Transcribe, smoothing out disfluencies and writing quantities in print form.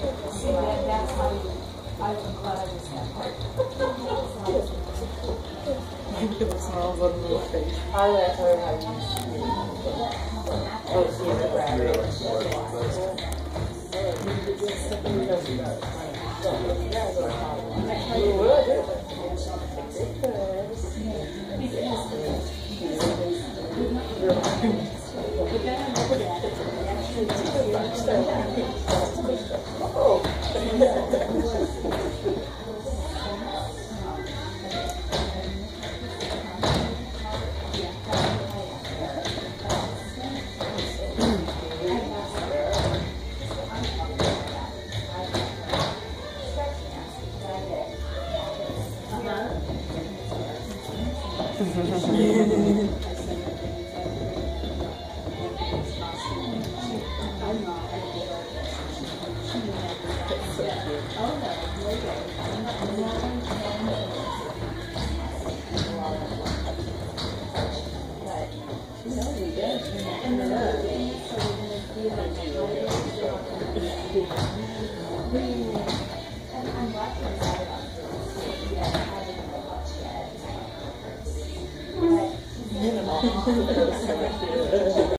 That's how I'm glad I was that part. It smells on the face. I let her have you. Oh, she is a Minimal.